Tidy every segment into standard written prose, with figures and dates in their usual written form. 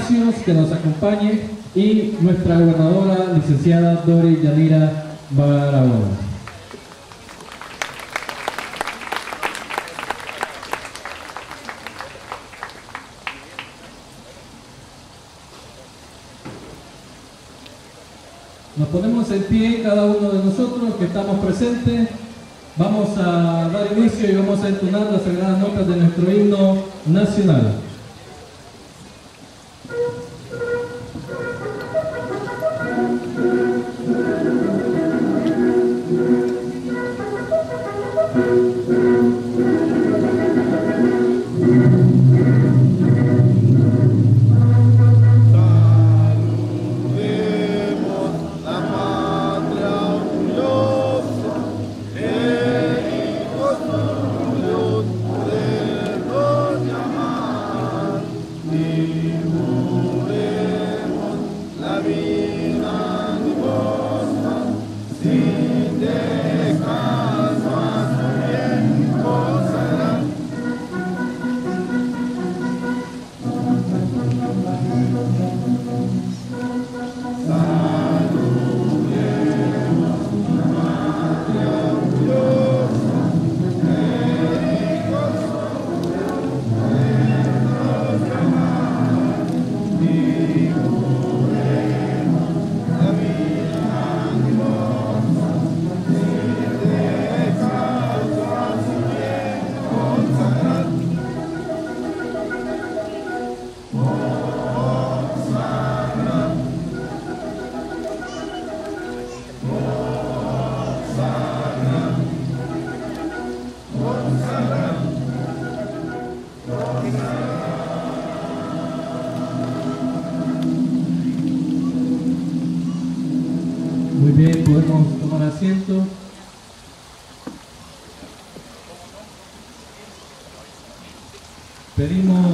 Palacios, que nos acompañe, y nuestra gobernadora, licenciada Dori Yanira Barahona. Nos ponemos en pie cada uno de nosotros que estamos presentes. Vamos a dar inicio y vamos a entonar las sagradas notas de nuestro himno nacional. Muy bien, podemos tomar asiento. Pedimos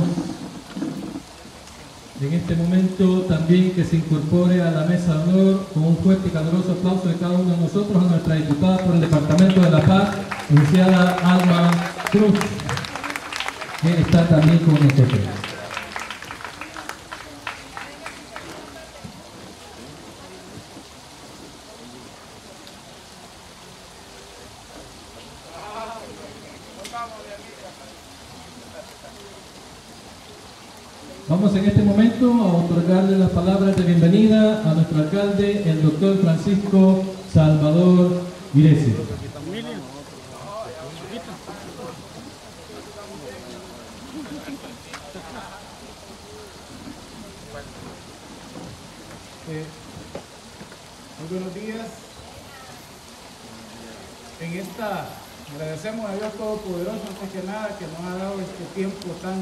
en este momento también que se incorpore a la mesa de honor con un fuerte y caluroso aplauso de cada uno de nosotros a nuestra diputada por el Departamento de La Paz, licenciada Alma Cruz, que está también con nosotros. Vamos en este momento a otorgarle las palabras de bienvenida a nuestro alcalde, el doctor Francisco Salvador Viresi. Muy buenos días. Agradecemos a Dios Todopoderoso, antes que nada, que nos ha dado este tiempo tan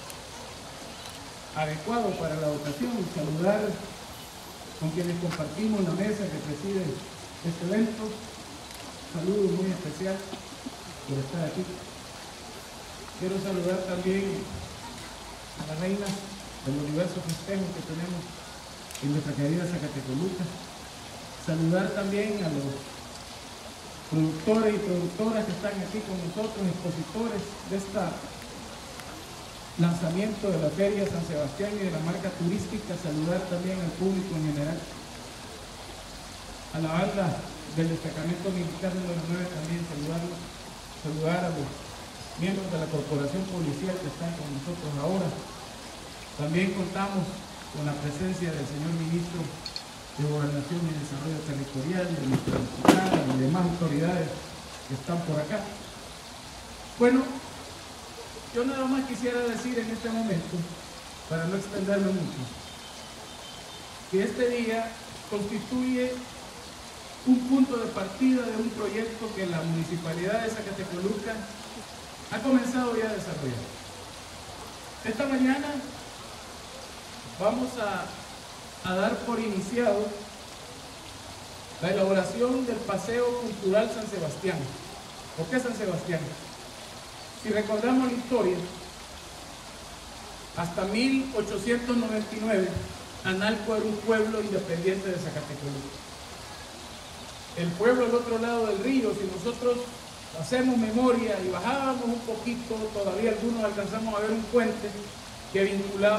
adecuado para la votación, y saludar con quienes compartimos la mesa que preside este evento. Saludo muy especial por estar aquí. Quiero saludar también a la reina de los diversos festejos que tenemos en nuestra querida Zacatecoluca. Saludar también a los productores y productoras que están aquí con nosotros, expositores de este lanzamiento de la Feria San Sebastián y de la marca turística. Saludar también al público en general. A la banda del destacamento militar número 9 también saludar a los miembros de la corporación policial que están con nosotros ahora. También contamos con la presencia del señor ministro de Gobernación y Desarrollo Territorial, de nuestra diputada y demás autoridades que están por acá. Bueno, yo nada más quisiera decir en este momento, para no extenderme mucho, que este día constituye un punto de partida de un proyecto que la Municipalidad de Zacatecoluca ha comenzado ya a desarrollar. Esta mañana vamos a dar por iniciado la elaboración del Paseo Cultural San Sebastián. ¿Por qué San Sebastián? Si recordamos la historia, hasta 1899, Analco era un pueblo independiente de Zacatecoluca. El pueblo al otro lado del río, si nosotros hacemos memoria y bajábamos un poquito, todavía algunos alcanzamos a ver un puente que vinculaba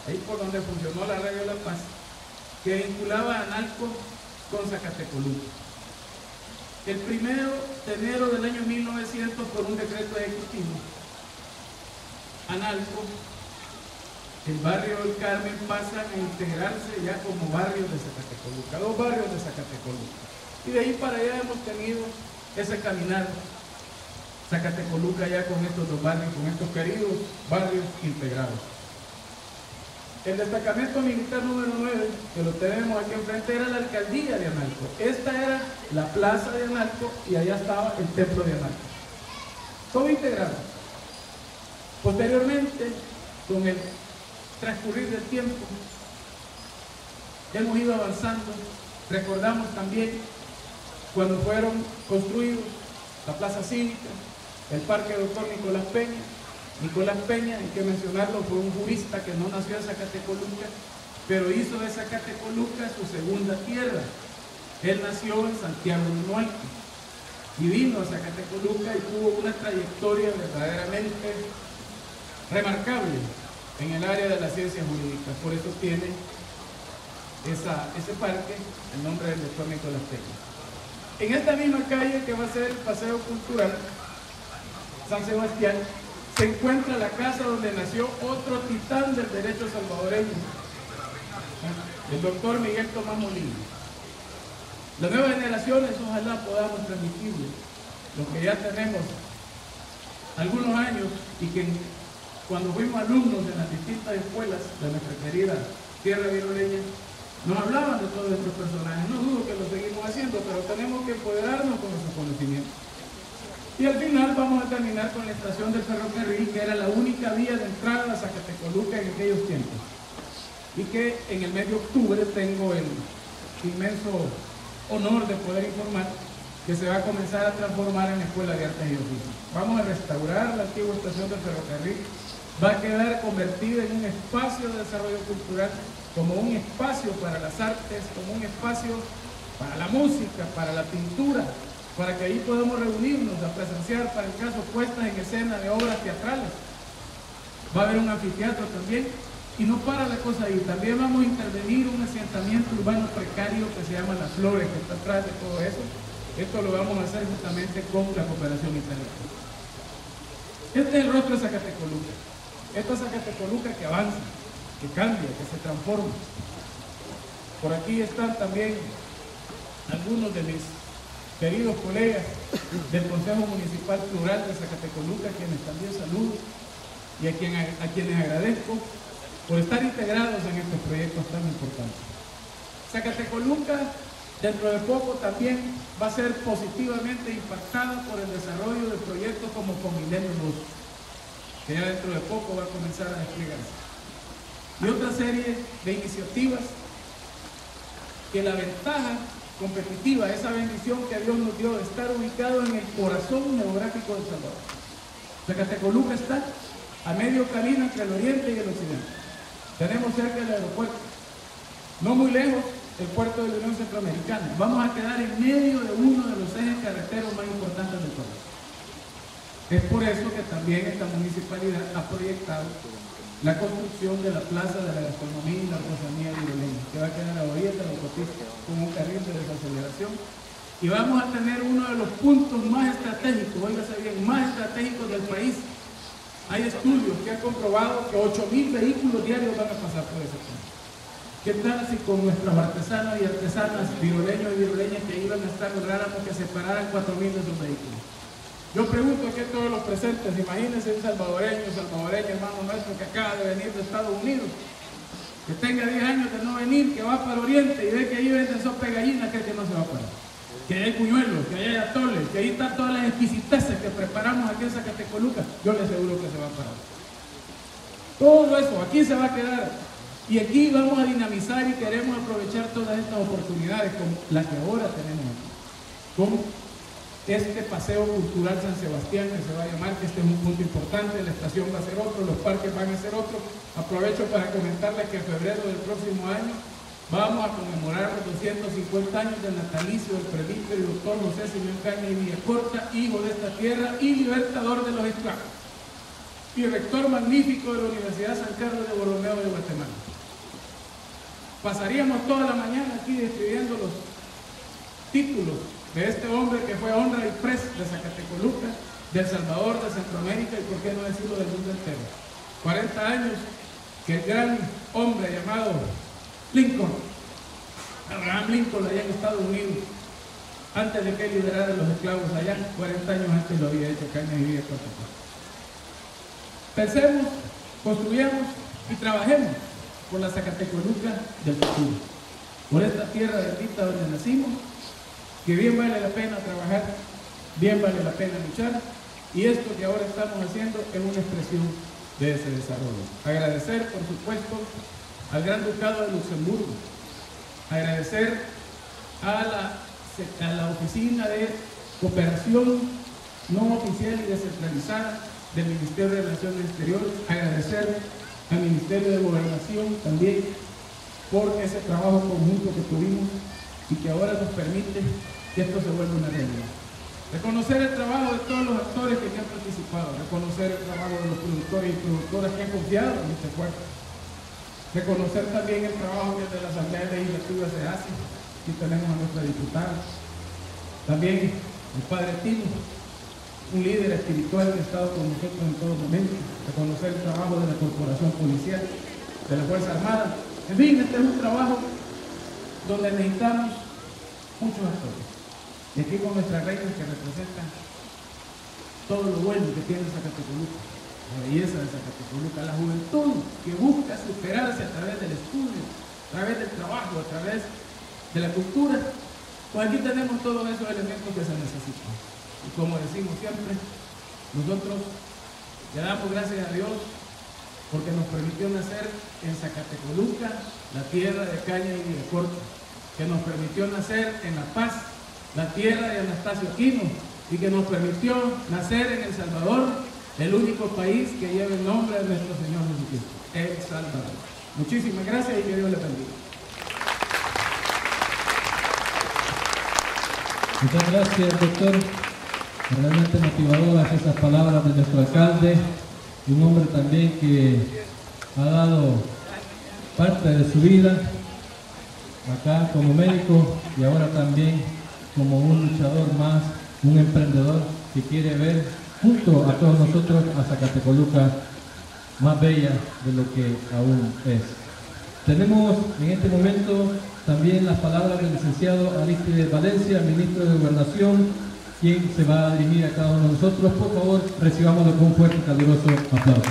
ahí por donde funcionó la Radio La Paz, que vinculaba a Analco con Zacatecoluca. El 1 de enero del año 1900, por un decreto ejecutivo, Analco, el barrio del Carmen, pasan a integrarse ya como barrios de Zacatecoluca, 2 barrios de Zacatecoluca. Y de ahí para allá hemos tenido ese caminar, Zacatecoluca ya con estos 2 barrios, con estos queridos barrios integrados. El destacamento militar número 9, que lo tenemos aquí enfrente, era la alcaldía de Analco. Esta era la plaza de Analco y allá estaba el templo de Analco. Todo integrado. Posteriormente, con el transcurrir del tiempo, hemos ido avanzando. Recordamos también cuando fueron construidos la plaza cívica, el parque Dr. Nicolás Peña. Nicolás Peña, hay que mencionarlo, fue un jurista que no nació en Zacatecoluca, pero hizo de Zacatecoluca su segunda tierra. Él nació en Santiago de Nualco y vino a Zacatecoluca y tuvo una trayectoria verdaderamente remarcable en el área de las ciencias jurídicas. Por eso tiene ese parque el nombre del Dr. Nicolás Peña. En esta misma calle que va a ser el Paseo Cultural San Sebastián, se encuentra la casa donde nació otro titán del derecho salvadoreño, el doctor Miguel Tomás Molina. Las nuevas generaciones ojalá podamos transmitirles lo que ya tenemos algunos años y que cuando fuimos alumnos en las distintas escuelas de nuestra querida tierra viroleña, nos hablaban de todos estos personajes. No dudo que lo seguimos haciendo, pero tenemos que empoderarnos con nuestros conocimientos. Y al final vamos a terminar con la estación del ferrocarril, que era la única vía de entrada a Zacatecoluca en aquellos tiempos. Y que en el mes de octubre tengo el inmenso honor de poder informar que se va a comenzar a transformar en Escuela de Artes y Oficios. Vamos a restaurar la antigua estación del ferrocarril, va a quedar convertida en un espacio de desarrollo cultural, como un espacio para las artes, como un espacio para la música, para la pintura, para que ahí podamos reunirnos a presenciar, para el caso, puestas en escena de obras teatrales. Va a haber un anfiteatro también, y no para la cosa ahí. También vamos a intervenir un asentamiento urbano precario que se llama Las Flores, que está atrás de todo eso. Esto lo vamos a hacer justamente con la cooperación italiana. Este es el rostro de Zacatecoluca. Esta Zacatecoluca que avanza, que cambia, que se transforma. Por aquí están también algunos de mis queridos colegas del Consejo Municipal Plural de Zacatecoluca, a quienes también saludo y a quienes agradezco por estar integrados en estos proyectos tan importantes. Zacatecoluca dentro de poco también va a ser positivamente impactada por el desarrollo de proyectos como Comilenio 2, que ya dentro de poco va a comenzar a desplegarse. Y otra serie de iniciativas que la ventaja competitiva, esa bendición que Dios nos dio de estar ubicado en el corazón geográfico de El Salvador. Zacatecoluca está a medio camino entre el oriente y el occidente. Tenemos cerca el aeropuerto, no muy lejos el puerto de la Unión Centroamericana. Vamos a quedar en medio de uno de los ejes carreteros más importantes del país. Es por eso que también esta municipalidad ha proyectado la construcción de la Plaza de la Gastronomía y la Artesanía viroleña, que va a quedar a orilla de la autopista con un carril de desaceleración. Y vamos a tener uno de los puntos más estratégicos, óigase bien, más estratégicos del país. Hay estudios que han comprobado que 8.000 vehículos diarios van a pasar por ese punto. ¿Qué tal si con nuestros artesanos y artesanas, viroleños y viroleñas que iban a estar, lográramos que separaran 4.000 de esos vehículos? Yo pregunto aquí a todos los presentes, imagínense un salvadoreño, hermano nuestro que acaba de venir de Estados Unidos, que tenga 10 años de no venir, que va para el oriente y ve que ahí venden sopa de gallina, que no se va a parar. Que hay cuñuelos, que hay atoles, que ahí están todas las exquisiteces que preparamos aquí en Zacatecoluca, yo le aseguro que se va a parar. Todo eso aquí se va a quedar. Y aquí vamos a dinamizar y queremos aprovechar todas estas oportunidades como las que ahora tenemos aquí. Como este Paseo Cultural San Sebastián, que se va a llamar, que este es un punto importante, la estación va a ser otro, los parques van a ser otro. Aprovecho para comentarles que en febrero del próximo año vamos a conmemorar los 250 años del natalicio del presbítero y doctor José Simeón Caña y Villacorta, hijo de esta tierra y libertador de los esclavos. y rector magnífico de la Universidad San Carlos de Borromeo de Guatemala. Pasaríamos toda la mañana aquí describiendo los títulos de este hombre que fue honra express de Zacatecoluca, de El Salvador, de Centroamérica y por qué no decirlo del mundo entero. 40 años que el gran hombre llamado Lincoln, Abraham Lincoln, allá en Estados Unidos, antes de que liberara a los esclavos allá, 40 años antes lo había hecho acá en Mejía, Costa Rica. Pensemos, construyamos y trabajemos por la Zacatecoluca del futuro, por esta tierra bendita donde nacimos, que bien vale la pena trabajar, bien vale la pena luchar, y esto que ahora estamos haciendo es una expresión de ese desarrollo. Agradecer, por supuesto, al Gran Ducado de Luxemburgo, agradecer a la Oficina de Cooperación No Oficial y Descentralizada del Ministerio de Relaciones Exteriores, agradecer al Ministerio de Gobernación también por ese trabajo conjunto que tuvimos y que ahora nos permite que esto se vuelva una realidad. Reconocer el trabajo de todos los actores que han participado, reconocer el trabajo de los productores y productoras que han confiado en este esfuerzo, reconocer también el trabajo que desde la Asamblea Legislativa se hace. Aquí tenemos a nuestra diputada, también el padre Tino, un líder espiritual que ha estado con nosotros en todo momento, reconocer el trabajo de la Corporación Policial, de la Fuerza Armada. En fin, este es un trabajo donde necesitamos muchos actores. Y aquí con nuestras reinas que representan todo lo bueno que tiene Zacatecoluca, la belleza de Zacatecoluca, la juventud que busca superarse a través del estudio, a través del trabajo, a través de la cultura. Pues aquí tenemos todos esos elementos que se necesitan. Y como decimos siempre, nosotros le damos gracias a Dios porque nos permitió nacer en Zacatecoluca, la tierra de caña y de corte, que nos permitió nacer en La Paz, la tierra de Anastasio Quino, y que nos permitió nacer en El Salvador, el único país que lleva el nombre de nuestro Señor Jesucristo, El Salvador. Muchísimas gracias y que Dios le bendiga. Muchas gracias, doctor. Realmente motivadoras esas palabras de nuestro alcalde, y un hombre también que ha dado parte de su vida acá como médico y ahora también como un luchador más, un emprendedor que quiere ver junto a todos nosotros a Zacatecoluca más bella de lo que aún es. Tenemos en este momento también las palabras del licenciado Aristides Valencia, ministro de Gobernación, quien se va a dirigir a cada uno de nosotros. Por favor, recibámoslo con un fuerte y caluroso aplauso.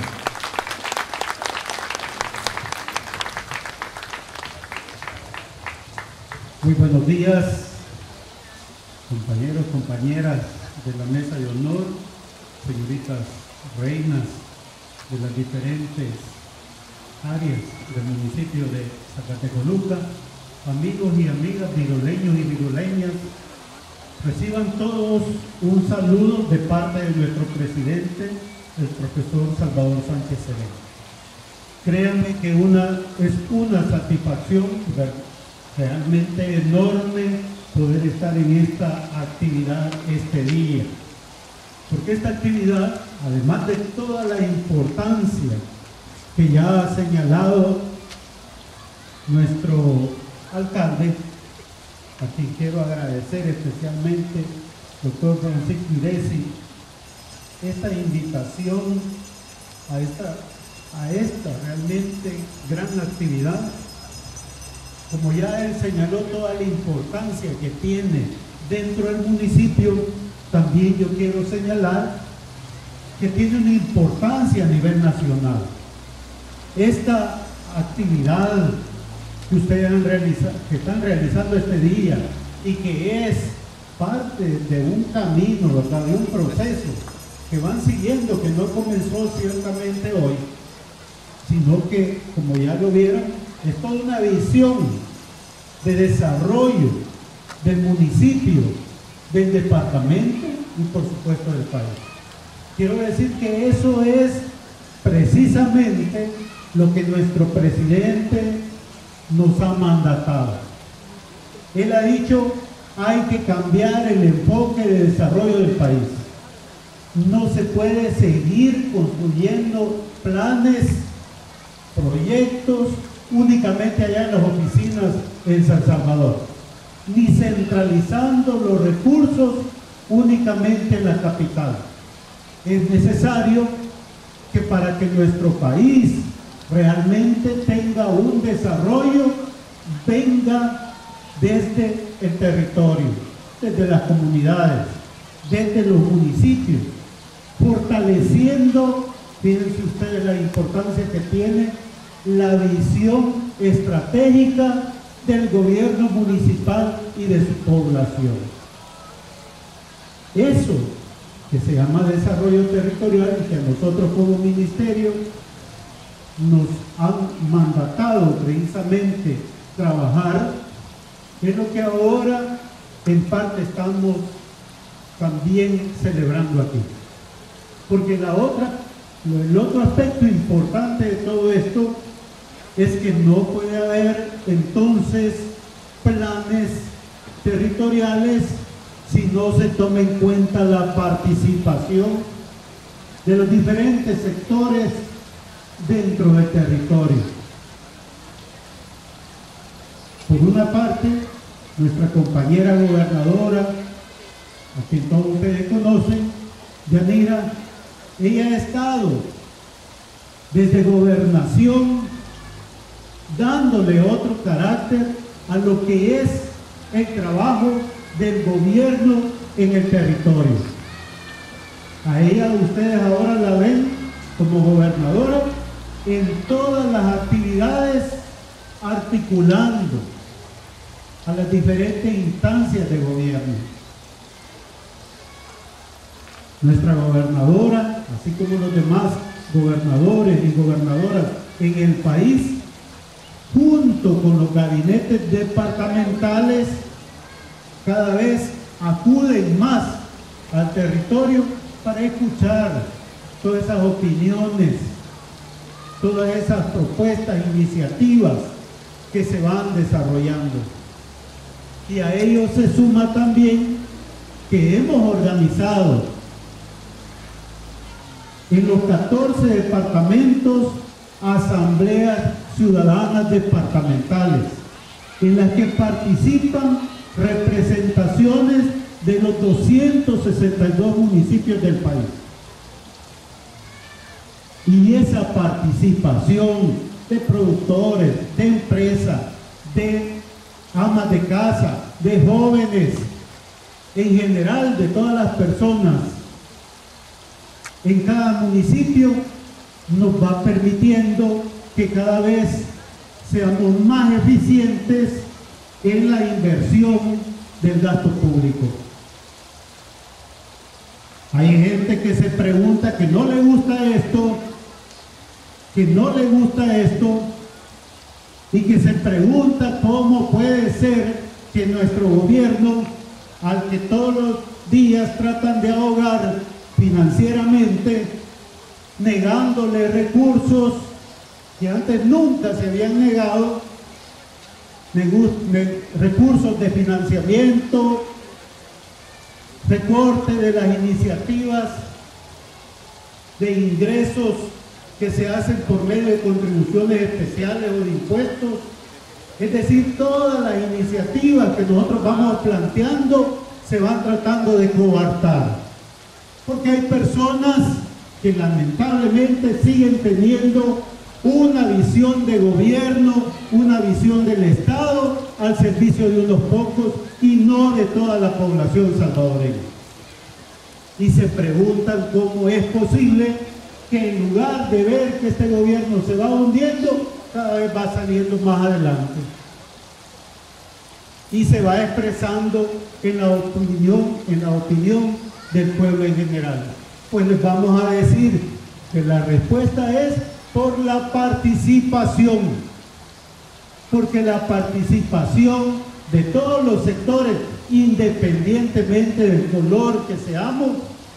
Muy buenos días, compañeros, compañeras de la mesa de honor, señoritas reinas de las diferentes áreas del municipio de Zacatecoluca, amigos y amigas viroleños y viroleñas, reciban todos un saludo de parte de nuestro presidente, el profesor Salvador Sánchez Sereno. Créanme que es una satisfacción realmente enorme poder estar en esta actividad este día, porque esta actividad, además de toda la importancia que ya ha señalado nuestro alcalde, a quien quiero agradecer especialmente, doctor Francisco Iresi, esta invitación a esta realmente gran actividad. Como ya él señaló toda la importancia que tiene dentro del municipio, también yo quiero señalar que tiene una importancia a nivel nacional. Esta actividad que ustedes que están realizando este día y que es parte de un camino, ¿verdad?, de un proceso que van siguiendo, que no comenzó ciertamente hoy, sino que, como ya lo vieron, es toda una visión de desarrollo del municipio, del departamento y por supuesto del país. Quiero decir que eso es precisamente lo que nuestro presidente nos ha mandatado. Él ha dicho, hay que cambiar el enfoque de desarrollo del país. No se puede seguir construyendo planes, proyectos únicamente allá en las oficinas en San Salvador, ni centralizando los recursos únicamente en la capital. Es necesario que para que nuestro país realmente tenga un desarrollo, venga desde el territorio, desde las comunidades, desde los municipios, fortaleciendo, fíjense ustedes la importancia que tiene la visión estratégica del gobierno municipal y de su población. Eso que se llama desarrollo territorial y que a nosotros como ministerio nos han mandatado precisamente trabajar, es lo que ahora en parte estamos también celebrando aquí. Porque el otro aspecto importante de todo esto es que no puede haber entonces planes territoriales si no se toma en cuenta la participación de los diferentes sectores dentro del territorio. Por una parte, nuestra compañera gobernadora, a quien todos ustedes conocen, Yanira, ella ha estado desde gobernación dándole otro carácter a lo que es el trabajo del gobierno en el territorio. A ella ustedes ahora la ven como gobernadora en todas las actividades, articulando a las diferentes instancias de gobierno. Nuestra gobernadora, así como los demás gobernadores y gobernadoras en el país, junto con los gabinetes departamentales, cada vez acuden más al territorio para escuchar todas esas opiniones, todas esas propuestas, iniciativas que se van desarrollando. Y a ello se suma también que hemos organizado en los 14 departamentos asambleas ciudadanas departamentales, en las que participan representaciones de los 262 municipios del país. Y esa participación de productores, de empresas, de amas de casa, de jóvenes, en general de todas las personas en cada municipio, nos va permitiendo que cada vez seamos más eficientes en la inversión del gasto público. Hay gente que se pregunta que no le gusta esto, y que se pregunta cómo puede ser que nuestro gobierno, al que todos los días tratan de ahogar financieramente, negándole recursos que antes nunca se habían negado, recursos de financiamiento, recorte de las iniciativas de ingresos que se hacen por medio de contribuciones especiales o de impuestos. Es decir, todas las iniciativas que nosotros vamos planteando se van tratando de coartar, porque hay personas que lamentablemente siguen teniendo una visión de gobierno, una visión del Estado al servicio de unos pocos y no de toda la población salvadoreña. Y se preguntan cómo es posible que en lugar de ver que este gobierno se va hundiendo, cada vez va saliendo más adelante. Y se va expresando en la opinión del pueblo en general. Pues les vamos a decir que la respuesta es por la participación, porque la participación de todos los sectores, independientemente del color que seamos,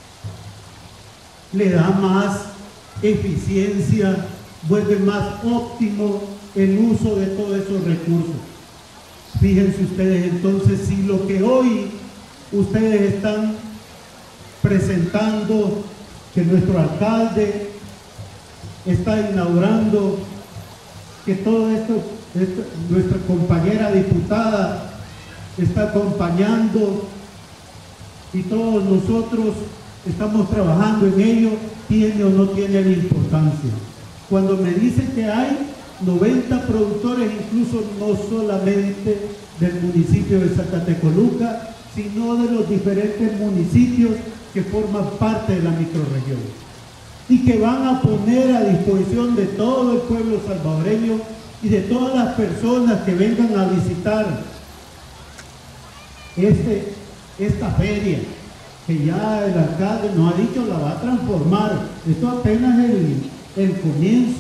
le da más eficiencia, vuelve más óptimo el uso de todos esos recursos. Fíjense ustedes entonces, si lo que hoy ustedes están presentando que nuestro alcalde está inaugurando, que todo esto, nuestra compañera diputada está acompañando y todos nosotros estamos trabajando en ello, tiene o no tiene la importancia. Cuando me dicen que hay 90 productores, incluso no solamente del municipio de Zacatecoluca, sino de los diferentes municipios que forman parte de la microrregión y que van a poner a disposición de todo el pueblo salvadoreño y de todas las personas que vengan a visitar esta feria, que ya el alcalde nos ha dicho la va a transformar. Esto apenas es el comienzo.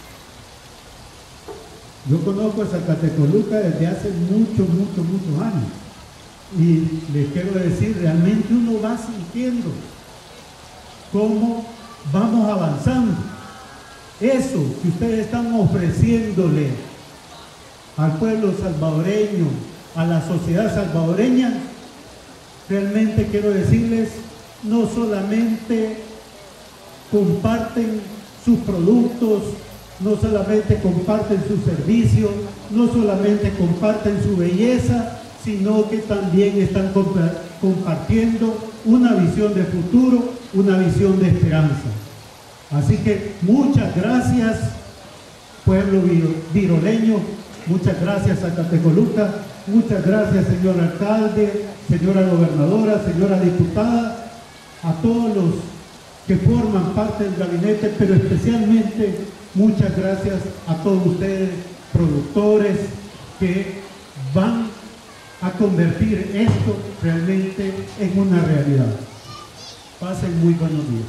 Yo conozco a Zacatecoluca desde hace muchos años y les quiero decir, realmente uno va sintiendo cómo vamos avanzando. Eso que ustedes están ofreciéndole al pueblo salvadoreño, a la sociedad salvadoreña, realmente quiero decirles, no solamente comparten sus productos, no solamente comparten sus servicios, no solamente comparten su belleza, sino que también están compartiendo una visión de futuro, una visión de esperanza. Así que muchas gracias, pueblo viroleño, muchas gracias Zacatecoluca, muchas gracias señor alcalde, señora gobernadora, señora diputada, a todos los que forman parte del gabinete, pero especialmente muchas gracias a todos ustedes, productores, que van a convertir esto realmente en una realidad. Pasen muy buenos días.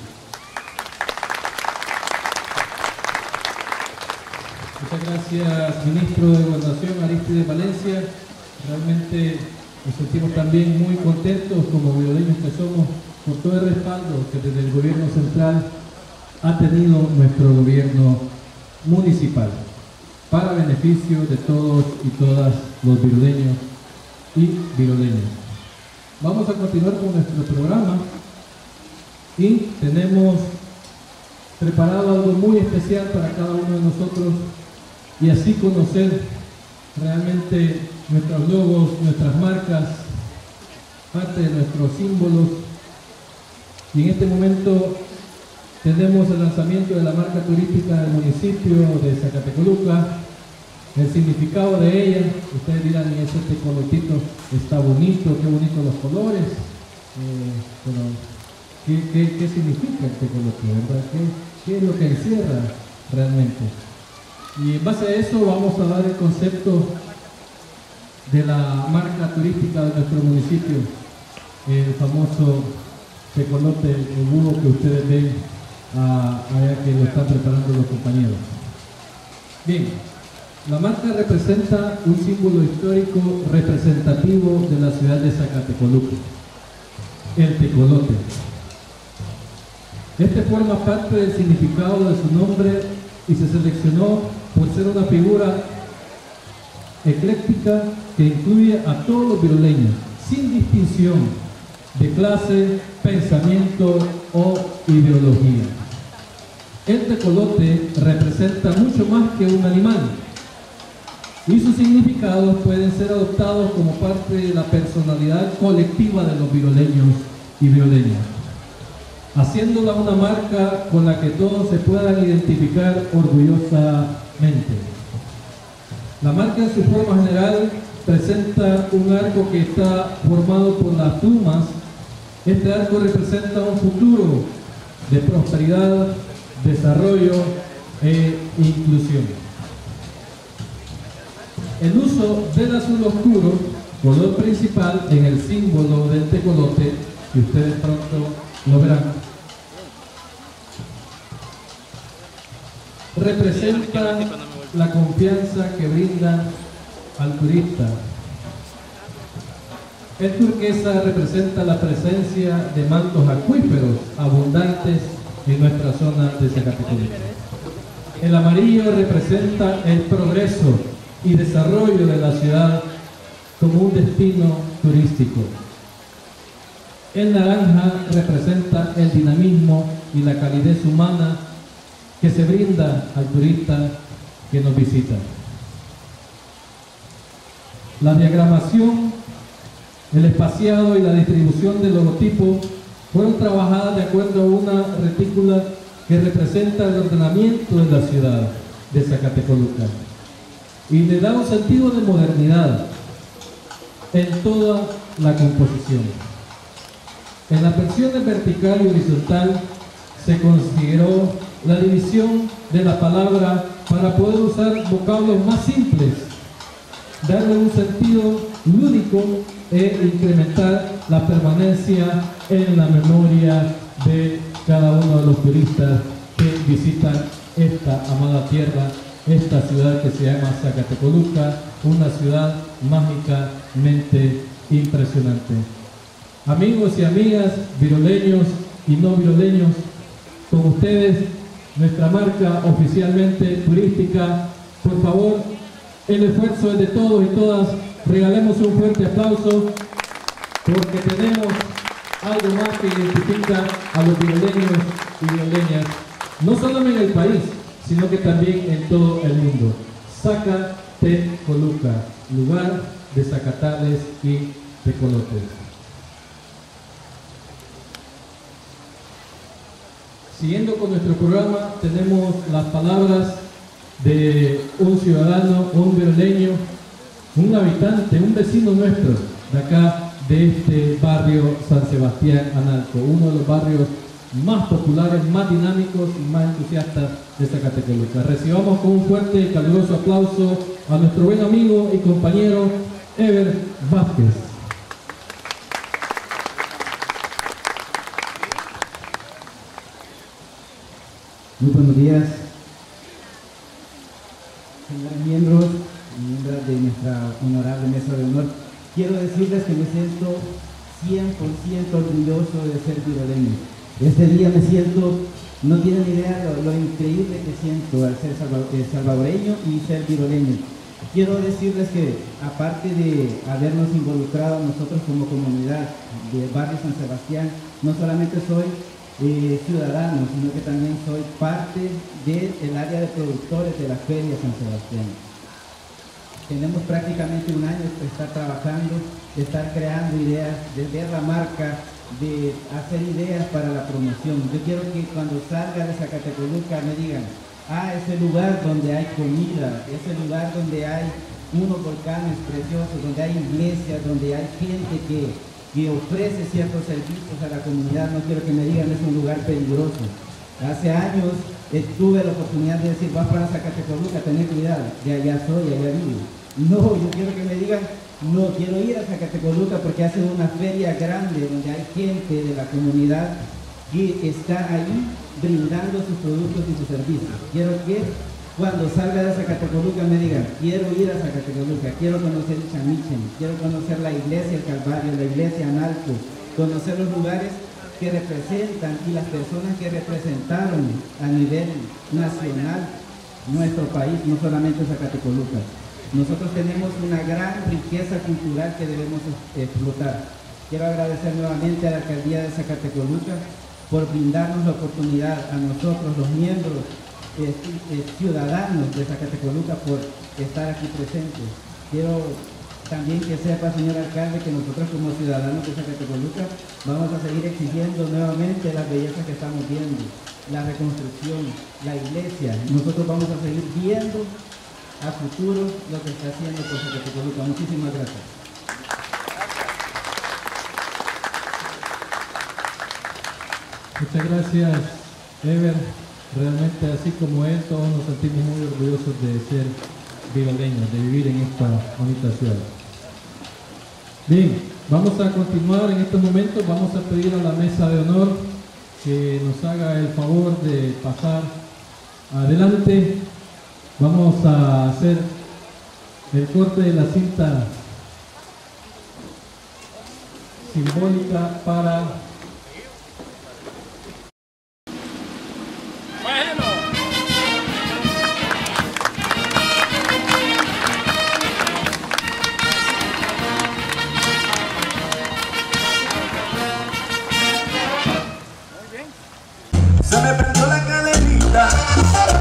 Muchas gracias, ministro de Gobernación Arístides Valencia. Realmente nos sentimos también muy contentos como viroleños que somos por todo el respaldo que desde el gobierno central ha tenido nuestro gobierno municipal para beneficio de todos y todas los viroleños y viroleñas. Vamos a continuar con nuestro programa y tenemos preparado algo muy especial para cada uno de nosotros y así conocer realmente nuestros logos, nuestras marcas, parte de nuestros símbolos. Y en este momento tenemos el lanzamiento de la marca turística del municipio de Zacatecoluca, el significado de ella. Ustedes dirán, y ese tecolotito está bonito, qué bonitos los colores, pero ¿qué significa el tecolote, verdad? ¿Qué es lo que encierra realmente? Y en base a eso vamos a dar el concepto de la marca turística de nuestro municipio, el famoso tecolote, el búho que ustedes ven allá que lo están preparando los compañeros. Bien, la marca representa un símbolo histórico representativo de la ciudad de Zacatecoluca, el tecolote. Este forma parte del significado de su nombre y se seleccionó por ser una figura ecléctica que incluye a todos los viroleños, sin distinción de clase, pensamiento o ideología. El tecolote representa mucho más que un animal y sus significados pueden ser adoptados como parte de la personalidad colectiva de los viroleños y viroleñas, haciéndola una marca con la que todos se puedan identificar orgullosamente. La marca en su forma general presenta un arco que está formado por las plumas. Este arco representa un futuro de prosperidad, desarrollo e inclusión. El uso del azul oscuro, color principal en el símbolo del tecolote, que ustedes pronto lo verán, representa la confianza que brinda al turista. El turquesa representa la presencia de mantos acuíferos abundantes en nuestra zona de Zacatecoluca. El amarillo representa el progreso y desarrollo de la ciudad como un destino turístico. El naranja representa el dinamismo y la calidez humana que se brinda al turista que nos visita. La diagramación, el espaciado y la distribución del logotipo fueron trabajadas de acuerdo a una retícula que representa el ordenamiento de la ciudad de Zacatecoluca y le da un sentido de modernidad en toda la composición. En las versiones vertical y horizontal se consideró la división de la palabra para poder usar vocablos más simples, darle un sentido lúdico e incrementar la permanencia en la memoria de cada uno de los turistas que visitan esta amada tierra, esta ciudad que se llama Zacatecoluca, una ciudad mágicamente impresionante. Amigos y amigas, viroleños y no viroleños, con ustedes, nuestra marca oficialmente turística. Por favor, el esfuerzo es de todos y todas. Regalemos un fuerte aplauso porque tenemos algo más que identifica a los viroleños y viroleñas, no solo en el país, sino que también en todo el mundo. Zacatecoluca, lugar de zacatales y tecolotes. Siguiendo con nuestro programa, tenemos las palabras de un ciudadano, un viroleño, un habitante, un vecino nuestro de acá, de este barrio San Sebastián Analco, uno de los barrios más populares, más dinámicos y más entusiastas de Zacatecoluca. Recibamos con un fuerte y caluroso aplauso a nuestro buen amigo y compañero Ever Vázquez. Muy buenos días, señores miembros y miembros de nuestra honorable mesa de honor. Quiero decirles que me siento 100% orgulloso de ser viroleño. Este día me siento, no tienen idea lo increíble que siento al ser salvadoreño y ser viroleño. Quiero decirles que aparte de habernos involucrado nosotros como comunidad del barrio San Sebastián, no solamente soy ciudadano, sino que también soy parte del área de productores de la Feria San Sebastián. Tenemos prácticamente un año de estar trabajando, de estar creando ideas, de ver la marca, de hacer ideas para la promoción. Yo quiero que cuando salga de Zacatecoluca me digan, ese lugar donde hay comida, ese lugar donde hay unos volcanes preciosos, donde hay iglesias, donde hay gente que ofrece ciertos servicios a la comunidad. No quiero que me digan es un lugar peligroso. Hace años tuve la oportunidad de decir, vas para Zacatecoluca, tened cuidado, de allá soy, allá vivo. No, yo quiero que me digan, no, quiero ir a Zacatecoluca porque hacen una feria grande donde hay gente de la comunidad que está ahí brindando sus productos y sus servicios. Quiero que cuando salga de Zacatecoluca me digan, quiero ir a Zacatecoluca, quiero conocer el Chamichen, quiero conocer la iglesia El Calvario, la iglesia Analco, conocer los lugares que representan y las personas que representaron a nivel nacional nuestro país, no solamente Zacatecoluca. Nosotros tenemos una gran riqueza cultural que debemos explotar. Quiero agradecer nuevamente a la Alcaldía de Zacatecoluca por brindarnos la oportunidad a nosotros, los miembros ciudadanos de Zacatecoluca, por estar aquí presentes. Quiero también que sepa, señor alcalde, que nosotros como ciudadanos de Zacatecoluca vamos a seguir exigiendo nuevamente las bellezas que estamos viendo, la reconstrucción, la iglesia. Nosotros vamos a seguir viendo a futuro lo que está haciendo por Zacatecoluca. Muchísimas gracias. Muchas gracias, Ever. Realmente, así como él, todos nos sentimos muy orgullosos de ser viroleños, de vivir en esta bonita ciudad. Bien, vamos a continuar en estos momentos. Vamos a pedir a la mesa de honor que nos haga el favor de pasar adelante. Vamos a hacer el corte de la cinta simbólica para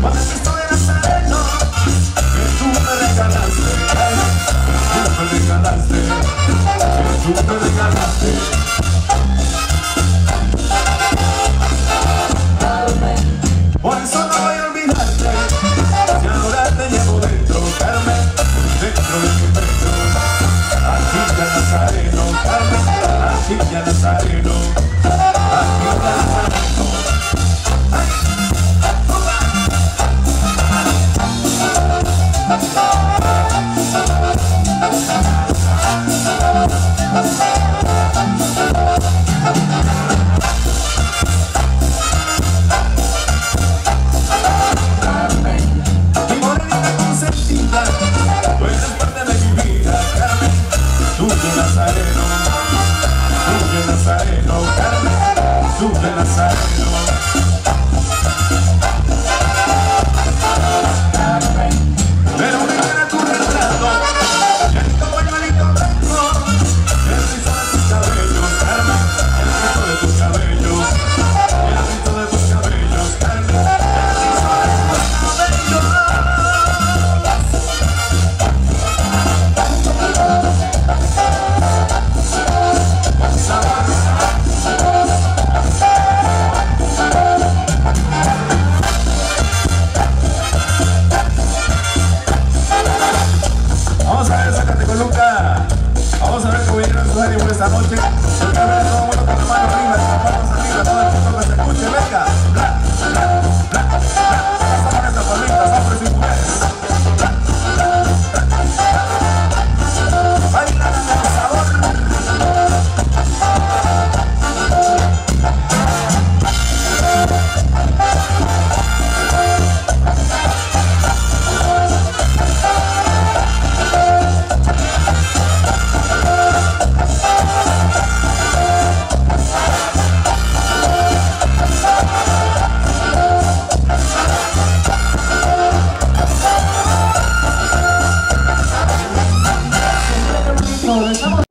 Con el Cristo de Nazareno que tú me regalaste, que tú me regalaste, que tú me regalaste. Por eso no voy a olvidarte, si ahora te llevo dentro, Carmen, dentro de mi pecho. Aquí ya Nazareno, Carmen, aquí ya Nazareno, aquí ya Nazareno. Mi morenita consentida, tú eres parte de mi vida, Carmen, tú de Nazareno, Carmen, tú de Nazareno. Pero me era tu retrato, y en tu pañuelito blanco, el rizo de tus cabellos, Carmen, el rizo de tus cabellos, el rizo de tus cabellos, Carmen, el rizo de tus cabellos. Vamos a ver, sácate con Luca. Vamos a ver cómo vinieron sus ánimos esta noche. Yo quiero ver a todo el mundo con la mano arriba, las manos arriba, todo el mundo que se escuche, venga. Bla, bla, bla, bla. Estas son estas palmitas, hombres y mujeres. Bla, bla, bla, bla. Bailan el sabor. Estamos